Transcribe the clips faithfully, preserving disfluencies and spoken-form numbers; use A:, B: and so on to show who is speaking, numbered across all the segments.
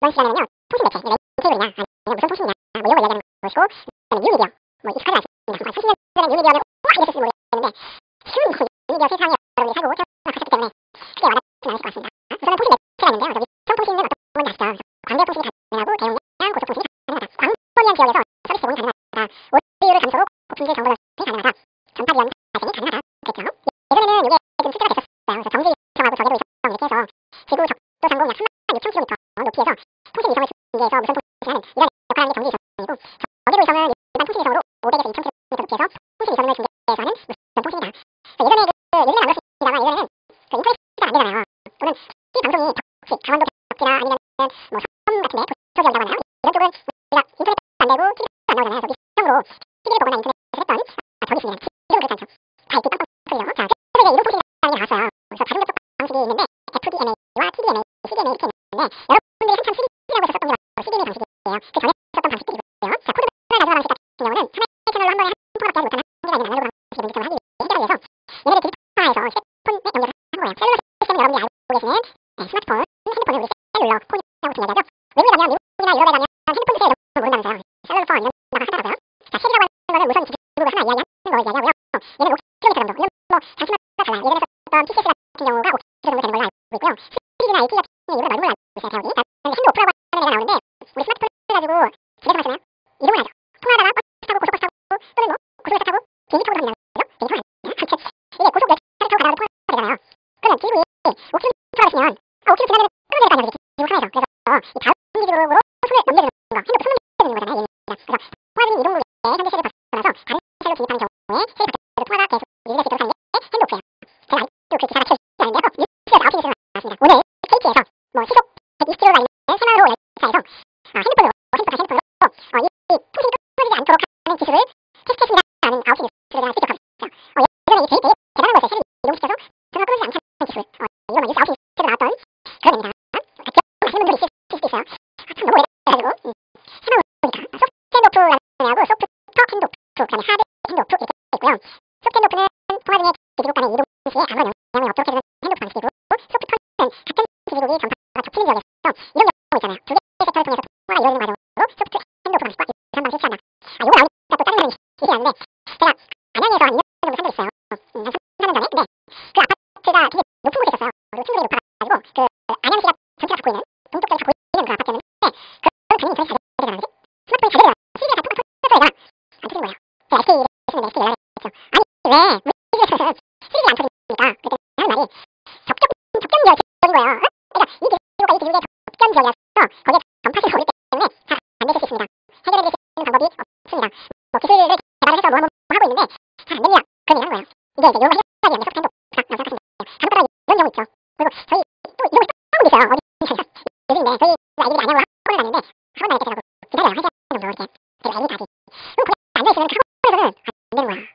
A: 이번 시간에는요, 통신 매체, 레이디 케이블이나 아니면 무선 통신이나 뭐 이런 걸 이야기하는 것이고, 그다음에 뉴미디어, 뭐 익숙하지 않습니다. 한 삼십 년 전에 뉴미디어는 와 이랬을지 모르겠는데 지금 뭐 뉴미디어 세상에 여러분이 살고 태어나셨기 때문에 크게 와닿지 않으실 것 같습니다. 우선은 통신 매체가 있는데요. 저기 위성통신은 어떤 건지 아시죠? 광대통신이 가능하고 대용량 고속통신이 가능하다. 광범위한 지역에서 서비스 제공이 가능하다. 오류를 감소로 고품질 정보 전송이 가능하다. 전파 위험 발생이 가능하다. 그랬죠. 예전에는 이게 좀 실제가 됐었어요. 그래서 정지 위성하고 저궤도 위성 이렇게 해서 지구 적도 상공 약 삼만 육천 킬로미터 높이에서 통신 위성을 중계해서 무선 통신하는 이런 역할을 하는 게 정지 위성이고, 저궤도 위성은 일반 통신 위성으로 오백에서 이천 킬로미터 높이에서 통신 위성을 중계해서 하는 무선 통신이다. 예전에 그 요즘은 안 그렇습니다만 예전에는 그 인터넷이 안 되잖아요. 또는 티 방송이 혹시 강원도 벽지나 아니면 뭐 섬 같은데 도처 지역이라고 하나요? 이런 쪽은 우리가 인터넷도 안 되고 티비도 안 나오잖아요. 그래서 위성으로 티비를 보거나 인터넷을 했던 아, 적이 있습니다. 지금은 그렇지 않죠. 다 이렇게 빵빵 터지죠. 자, 그래서 이제 이동통신이라는 게 나왔어요. 그래서 다중접촉 방식이 있는데 에프디엠에이와 티디엠에이, 씨디엠에이 이렇게 있는데 여러분들이 한참 쓰리지라고 했었던 게 바로 씨디엠에이 방식이에요. 그 전에 썼던 방식들이고요. 자, 코드별 라디오 방식 같은 경우는 하나의 채널로 한 번에 한 통화밖에 하지 못하는 한계가 있는 아날로그 방식의 문제점을 하기 위해 해결하기 위해서 얘네를 디지털화해서 휴대폰에 연결을 한 거예요. 셀룰러 시스템은 여러분들이 알고 계시는 네, 스마트폰, 핸드폰을 우리 셀룰러 폰이라고 보통 얘기하죠. 외국에 가면 미국이나 유럽에 가면 핸드폰 세대를 너무 모른다면서요. 셀룰러 폰 연다가 하더라고요. 자, 십이라고 하는 거는 우선 지구가 하나 이야기하는 걸 이야기하고요. 얘는 오 킬로미터 정도. 이건 뭐 장치마다 달라요. 예전에 썼던 티씨에스 같은 경우가 오 킬로미터 정도 되는 걸로 알고 있고요. 스리지나 에이티 같은 경우는 이보다 넓은 걸로 알고 있어요. 대역이. 그다음에 핸드 오프라고 하는 애가 나오는데 우리 스마트폰을 가지고 집에서 하시나요? 이동을 하죠. 통화하다가 버스 타고 고속버스 타고 또는 뭐 고속버스 타고 비행기 타고 다니는 거죠. 비행기 타고 아니야. 이게 고속 열차를 타고 가다가 통화가 되잖아요. 그러면 지구이 오 킬로미터 하시면 아, 오 킬로미터 지나면 끊어질 거 아니에요. 지구 하나에서. 그래서 이 다음 기지국으로 손을 넘겨주는 거, 핸드폰 손을 넘겨주는 거잖아요. 얘기입니다. 그래서 통화 중인 이동국의 현재 세를 벗어나서 다른 셀로 진입하는 경우에 셀이 바뀌어도 통화가 계속 유지될 수 있도록 하는 게 핸드오프예요. 제가 아직도 그 기사가 켜있지 않은데요. 뉴스에서 아홉 시 뉴스가 나왔습니다. 오늘 케이티에서 뭐 시속 백이십 킬로미터 달리는 새마을호 열차에서 아, 핸드폰으로 핸드폰 핸드폰으로 어, 이, 이 통신이 끊어지지 않도록 하는 기술을 테스트했습니다라는 아홉 시 뉴스를 제가 직접 봤어요. 어, 예전에 이게 되게, 되게 대단한 거였어요. 새를 이동시켜서 전화가 끊어지지 않다는 기술. 어, 이거 뭐 뉴스 아홉 시 뉴스에도 나왔던 그런 겁니다. 아, 기억나시는 분들이 있을 수도 있어요. 아, 참 너무 오래돼가지고 음. 새마을호니까 소프트 핸드오프라는 애하고 소프트 핸드오프, 그다음에 하드 핸드오프 이렇게 있고요. 소프트 핸드오프는 통화 중에 기지국 간의 이동 시에 아무런 영향을 없도록 해주는 핸드오프 방식이고, 소프트는 같은 기지국이 전파가 겹치는 지역에서 이런 경우 있잖아요. 두 개의 섹터를 통해서 통화가 이루어지는 과정으로 소프트 핸드오프 방식과 이런 방식을 취한다. 아, 요거 나오니까 또 짜증나는 일이 있는데 제가 안양에서 한 이 년 정도 산 적 있어요. 어, 음, 한 삼 년 전에. 근데 그 아파트가 되게 높은 곳에 있었어요. 그리고 층들이 높아가지고 그 안양시가 전체가 갖고 있는 동쪽까지 갖고 있는 그 아파트였는데 그런 당연히 인터넷이 잘 되잖아요. 그치? 스마트폰이 잘 되잖아요. 쓰리지가 다 똑같은 터져야 안 터진 거예요. 제가 에스케이를 쓰는데 에스케이 연락했죠. 아니 왜 우리 집에서는 쓰리지가 안 터집니까? 그랬더니 하는 말이 접견, 접견 지역인 거예요. 어? 그러니까 이 기지국과 이 기지국의 접견 지역이라서 거기에 전파시가 오기 때문에 잘 안 되실 수 있습니다. 해결해 주실 수 있는 방법이 없습니다. 뭐 기술을 개발을 해서 뭐, 뭐, 뭐 하고 있는데 잘 안 됩니다. 그런 얘기 하는 거예요. 이게 이제 요거 해결하기 위한 소프트 핸드오프라고 생각하시면 돼요. 잘못 따라 이런 경우 있죠. 그리고 저희 또 이런 걸 또 하고 있어요. 어디 요즘인데 저희 아이들이 안양으로 학원을 다니는데 학원 다닐 때 제가 기다려요. 한 시간 정도 이렇게 그리고 애기 다지. 그럼 거기 앉아있으면 학원에서는 안 되는 거야.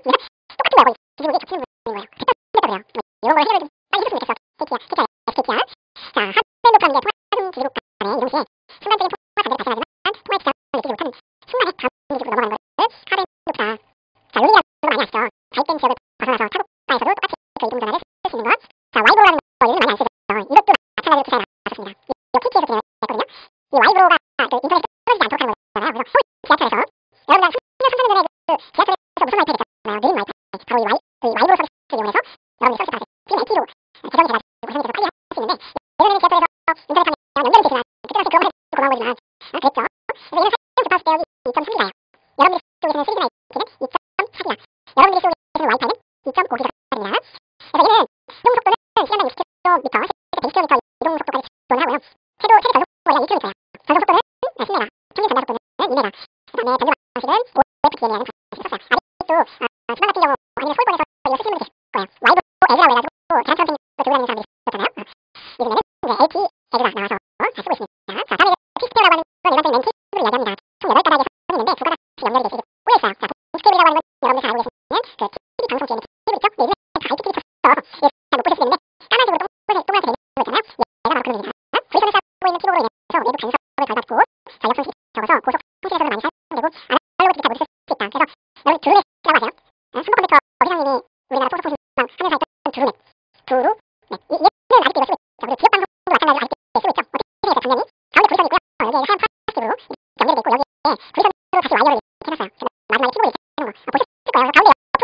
A: 똑같은 거야. 거기 기지국이 겹치는 거인 거예요. 됐다 그래요. 뭐 이런 걸 해결을 좀 빨리 해줬으면 좋겠어. 케이티야, 케이티야, 에스케이티야. 자, 하드 핸드오프라는 게 통화 중 기지국 간의 이동 시에 순간적인 통화 자체를 발생하지만 통화의 지장을 느끼지 못하는 순간에 다음 기지국으로 넘어가는 거를 하드 핸드오프다. 자, 롤링이라는 거 많이 아시죠? 가입된 지역을 벗어나서 타국가에서도 똑같이 그 이동 전환을 쓸 수 있는 것. 자, 와이브로라는 거 요즘 많이 안 쓰죠. 이것도 마찬가지로 기사에 나왔었습니다. 이거 케이티에서 진행했거든요. 이 와이브로가 그 인터넷이 끊어지지 않도록 하는 거잖아요. 그래서 서울 지하철에서 여러분 한 삼 년, 삼 년 전에 그 지하철에서 무선 와이파이 됐잖아요. 느린 와이파이. 바로 이 와이, 그 와이브로 서비스를 이용해서 여러분이 서비스 받으세요. 지금 에이티로 재정이 돼가지고 구성이 돼서 빨리 할 수 있는데 예전에는 지하철에서 인터넷 하면 연결이 되지만 그때 당시 그거 해도 고마운 거지만 아, 그랬죠. 그래서 얘는 사용 주파수 대역이 이 점 삼 기가예요. 여러분들이 쪽에서는 쓰리지나 에이티는 이 점 사 기가. 여러분들이 쓰고 계시는 와이파이는 이 점 오 기가입니다. 그래서 얘는 이동 속도는 시간당 육십 킬로미터, 시속 백이십 킬로미터 이동 속도까지 지원을 하고요. 최고 최대 전속 속도가 이 킬로미터예요. 전속 속도는 십 메가, 평균 전달 속도는 이 메가. 그다음에 전송 방식은 오에프디엠이라는 방식을 썼어요. 아직도 아, 지방 같은 경우 아니면 서울권에서 이거 쓰시는 분들 계실 거예요. 와이브 에그라고 해가지고 다른 선생님도 들고 다니는 사람들이 있었잖아요. 아, 요즘에는 이제 엘티 에그가 나와서 잘 쓰고 있습니다. 자, 다음에 피스케어라고 하는 건 일반적인 맨 케이블을 이야기합니다. 총 여덟 가닥의 선이 있는데 두 가닥씩 연결이 되어 꽂혀있어요. 자, 빅스케이블이라고 하는 건 여러분들 잘 알고 계시는 그 티비 방송 뒤에 있는 케이블 있죠? 네, 요즘에 다 아이피티비 쳤어. 이게 잘못 보셨을 텐데 까만색으로 동그랗게 동그랗게 되는 거 있잖아요. 얘가 바로 그런 겁니다. 브리턴을 쌓고 있는 키보드로 인해서 외부 간섭을 덜 받고 전력 손실이 적어서 고속 통신에서도 많이 사용되고 아날로그 티비가 못 쓸 수 있다. 그래서 여러분 두루넷이라고 하세요? 삼성 컴퓨터 회장님이 우리나라 소속 통신망 하면서 했던 두루넷. 두루넷. 이, 얘는 아직도 이거 쓰고 있죠. 그리고 지역 방송도 마찬가지로 아직도 쓰고 있죠. 어떻게 해야 당연히 가운데 브리턴이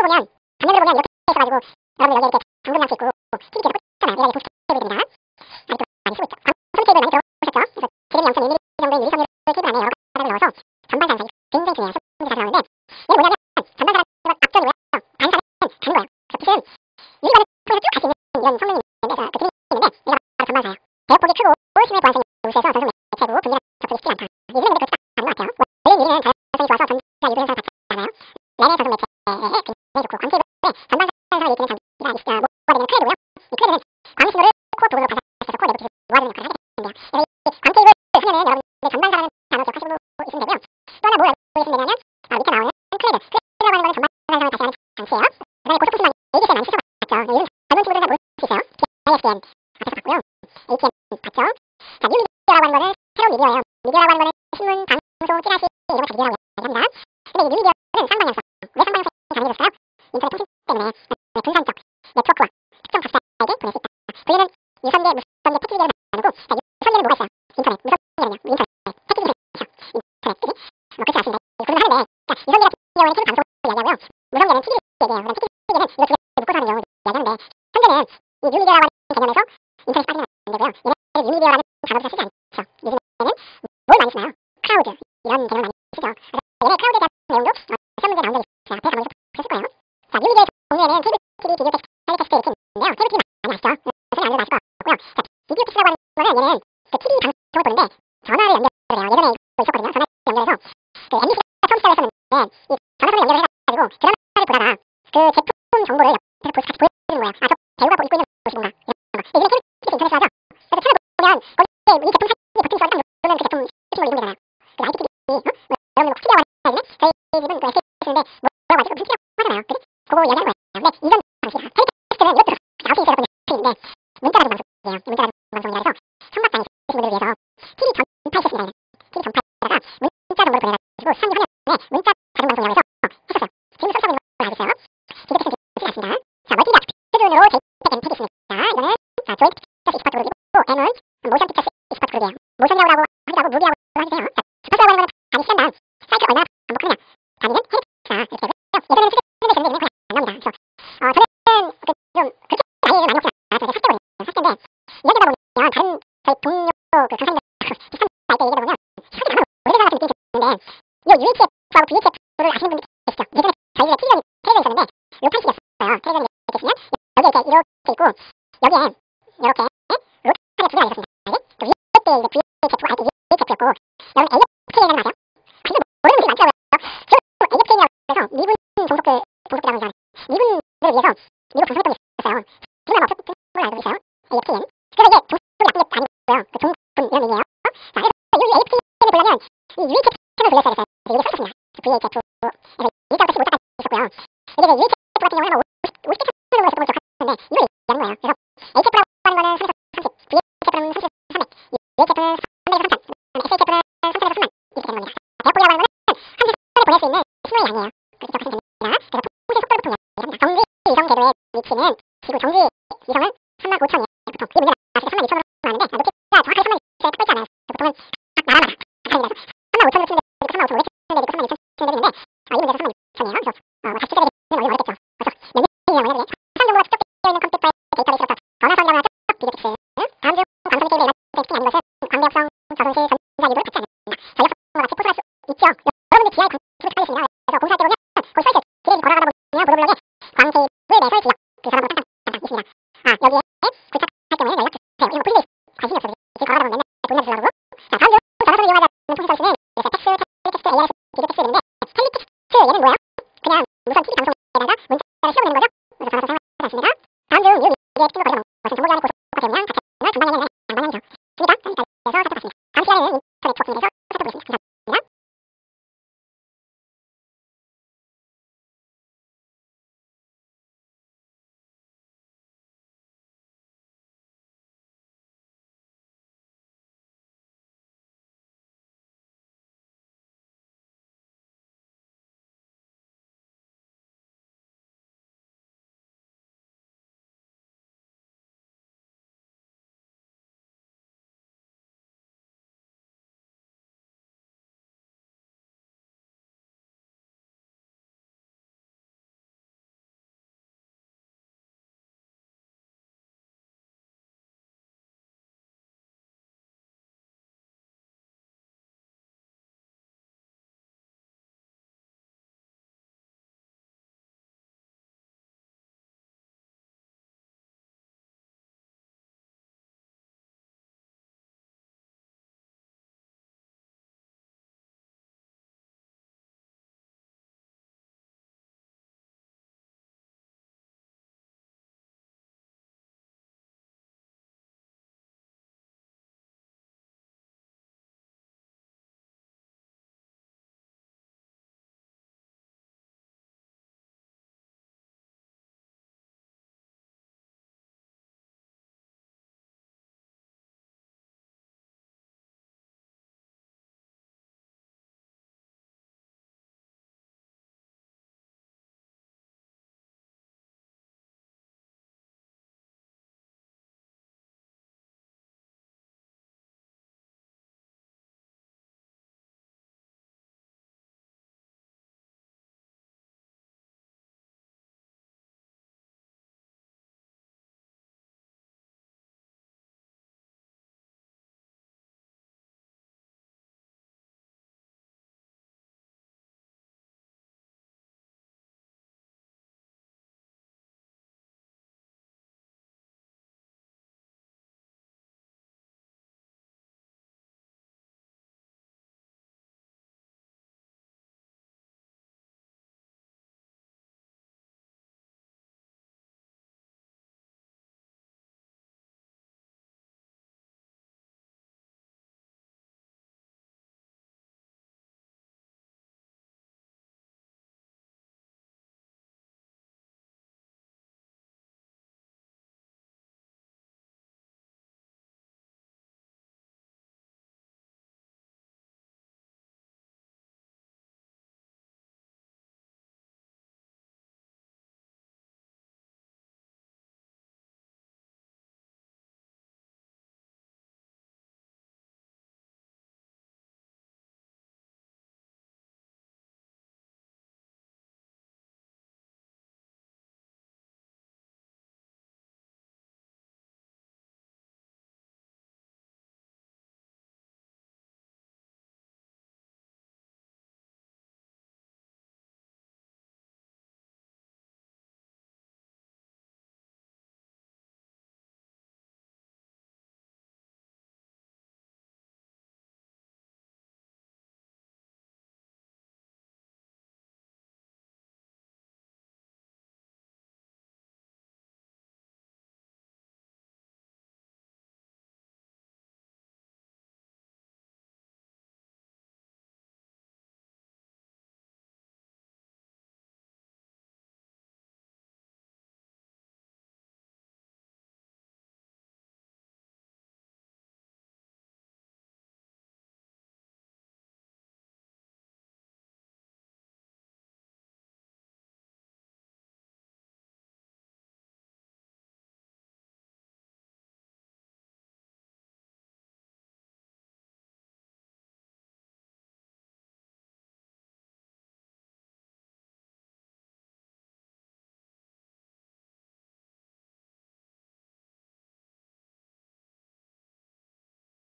A: 보면 반면으로 보면 이렇게 있어가지고 여러분들 여기 이렇게 방금 장치 있고 티비 계속 꽂잖아요. 얘가 이제 도스 케이블입니다. 아직도 많이 쓰고 있죠. 방송 케이블 많이 들어보셨죠? 그래서 지름이 영 점 이 밀리미터 정도의 유리섬유를 케이블 안에 여러 가닥을 넣어서 전반 사이사이 굉장히 중요해요. 소음이 자주 나오는데 얘는 뭐냐면 전반 사이가 앞쪽이고요. 반사는 가는 거예요. 그래서 빛은 유리관을 통해서 쭉 갈 수 있는 이런 성능이 있는데 그 기능이 있는데 얘가 바로 전반사예요. 대역폭이 크고 심해 보안성이 우수해서 전송 매체고 분리랑 접촉이 쉽지 않다. 요즘에는 그렇게 딱 맞는 것 같아요. 원래 유리는 다양성이 좋아서 전기가 유도 현상을 받지 않아요. 램의 전송 매체에 굉장히 좋고 광케이블에 전반사에서 일으키는 장비가 있으면 뭐가 되면 클레드고요. 이 클레드는 광 신호를 코어 부분으로 발사해서 코어 내부 기술을 모아주는 역할을 하게 된대요. 그래서 이 광케이블 하면은 여러분들 전반사라는 단어 기억하시고 있으면 되고요. 또 하나 뭘 알고 계시면 되냐면 아, 밑에 나오는 클레드. 클레드라고 하는 거는 전반사를 다시 하는 장치예요. 그다음에 고속도시망 에이지에스엠 많이 쓰셔봤죠. 이런 젊은 친구들 잘 모를 수 있어요. 아이에스디엔 앞에서 봤고요. 에이치엠 봤죠. 자, 뉴미디어라고 하는 거는 새로운 미디어예요. 미디어라고 하는 거는 신문, 방송, 찌라시 이런 거 다 미디어라고 얘기합니다. 근데 이 뉴미디어는 쌍방향성. 왜 쌍방향성이 가능해졌어요? 인터넷 통신 때문에 분산적 네트워크와 특정 각자에게 보낼 수 있다. 분리는 유선계, 무선계 패키지계를 나누고 자, 유선계는 뭐가 있어요? 인터넷, 무선계는요? 뭐 인터넷, 패키지계를 있죠. 인터넷, 그지? 뭐 그렇지 않습니다. 구분을 하는데 자, 유선계 같은 경우에는 티비 방송을 이야기하고요. 무선계는 티비 얘기예요. 그럼 패키지계는 이거 두 개 묶어서 하는 경우를 이야기하는데 현재는 이 뉴미디어라고 하는 개념에서 인터넷 빠지면 안 되고요. 얘네는 뉴미디어라는 단어를 쓰지 않죠. 요즘에는 뭘 많이 쓰나요? 클라우드 이런 개념을 많이 쓰죠. 그래서 얘네 클라우드에 대한 내용도 시험 문제에 나온 적이 있어요. 앞에 가보셔서 보셨을 거예요. 자, 뉴미디어의 종류에는 케이블 티비, 비디오 텍스트, 사이드 텍스트 이렇게 있는데요. 케이블 티비 많이 아시죠? 소리 안 들어도 아실 것 같고요. 자, 비디오 텍스트라고 하는 거는 얘는 그 티비 방송을 보는데 전화를 연결해요. 예전에 이거 있었거든요. 전화를 연결해서 그 엠비씨가 처음 시작했었는데 이 전화선을 연결을 해가지고 드라마를 보다가 그 제품 정보를 옆에서 같이 보여주는 거예요. 아, 저 배우가 입고 있는 옷이 뭔가 이런 거. 근데 요즘에 케이블 티비 인터넷을 하죠. 그래서 찾아보면 거기에 이 제품 사진이 버튼 써있다 누르면 그 제품 쇼핑몰 이런 거잖아요. 그 아이피티비 어? 뭐 여러분 뭐 티비라고 하시네? 저희 집은 그 에스에스인데 뭐라고 하지? 그 티비라고 하잖아요. 그지? 그거 얘기하는 거예요. 근데 이전 방식이야. 텔레텍스트는 이것도 나올 수 있어요. 보면 인데 문자라는 방송이에요. 문자라는 방송이라 해서 청각장애 있으신 분들을 위해서 티비 전파 시스템이라는 티비 전파에다가 문자 정보를 보내가지고 시청률 화면에 문자 다른 방송이라고 해서 했었어요. 지금 설치하고 있는 걸 알고 있어요. 비디오 텍스트 쓰지 않습니다. 자, 멀티미디어 기준으로 제이펙, 엠피지 있습니다. 이거는 자, 조인트 픽처스 익스퍼트 그룹이고 M은 모션 픽처스 익스퍼트 그룹이에요. 모션이라고 하기도 하고 무비라고 하기도 해요. 자, 주파수라고 하는 거는 단위 시간당 사이클 얼마나 반복하느냐. 단위는 헤르츠다. 이렇게 하고요. 예전에는 수준을 줬는데 요즘은 그냥 안 나옵니다. 그래서 어, 저는 그 좀 그렇게 나이를 많이 먹지 않아서 사십 대 버려요. 사십 대인데 이야기하다 보면 다른 저희 동료 그 강사님들 비슷한 나이대 얘기하다 보면 시간이 아마 오래된 것 같은 느낌이 드는데 이 유에이치에프하고 브이에이치에프를 아시는 분들 계시죠? 예전에 저희 집에 텔레비전이 텔레비전 있었는데 로판식이었어요. 텔레비전이 이렇게 있으면 여기 이렇게 이렇게 있고 여기에 이렇게 로판에 두 개가 있었습니다. 알지? 그 위에 때 이제 브이에이치에프가 아직 유에이치에프였고 여기 에이에프티엔이라는 거 아세요? 근데 모르는 분들이 많더라고요. 지금 에이에프티엔이라고 해서 미군 종속그 종속이라고 하잖아요. 미군들을 위해서 미국 방송했던 게 있었어요. 지금은 없었던 걸로 알고 계세요. 에이에프티엔. 그래서 이게 종속이 나쁜 게 아니고요. 그 종군 이런 의미예요. 자, 그래서 이 에이에프티엔을 보려면 이 유에이치에프 채널 돌렸어야 됐어요. 이게 썼었습니다. 브이에이치에프. 그래서 일자부터 십오자까지 있었고요. 이게 유에이치에프 같은 경우는 오십 개 채널로 했었던 걸 기억하는데 이걸 얘기하는 거예요. 그래서 에이치에프라고 하는 거는 삼에서 삼십, 브이에이치에프는 삼십에서 삼백, 유에이치에프는 삼백에서 삼천, 에스에이치에프는 삼천에서 삼만 이렇게 되는 겁니다. 대역폭이라고 하는 거는 한 세상에 보낼 수 있는 신호의 양이에요. 그렇게 기억하시면 됩니다. 그래서 통신 속도를 보통 얘기합니다. 정지 위성 궤도의 위치는 지구 정지 위성은 삼만 오천이에요. 보통 그게 문제가 나서 삼만 이천으로 나왔는데 높이가 정확하게 삼만 이천에 딱 걸지 않아요. 보통은 각 나라마다 다릅니다. 삼만 오천으로 치는데 삼만 오천 오백 치는데 삼만 이천 치는데 되는데 아, 이 문제에서 삼만 이천이에요. 그래서 어, 다시 시작이 되면 얼마 모르겠죠. 그래서 몇 년이냐고 해야 되지? 화상 정보가 축적되어 있는 컴퓨터의 데이터를 실어서 전화선이라고 하죠. 비디오 픽스. 다음 중 방송 게임의 일반적인 아닌 것은 광대역성, 저송시, 전자기도를 받지 않습니다. 전력성과 같이 포괄할 수 있죠. 여러분들 지하에 광대를 찾으시면 그래서 공사할 때 보면 거기 써있어요. 기레기 걸어가다 보면 보도블록에 광케이블 매설 지역 그 전화번호 땅땅 땅땅 있습니다. 아, 여기에 구착할 경우에 연락 주세요. 이런 거 풀리게 관심이 없어서 길 걸어가다 보면 맨날 돈이나 주려고. 자, 다음 중 전화선을 이용하지 않는 통신 서비스는 그래서 텍스, 텔리텍스트, 에이아르에스, 비디오 텍스트 있는데 텔리텍스트 얘는 뭐예요? 그냥 무선 티비 방송에다가 문자를 씌워내는 거죠.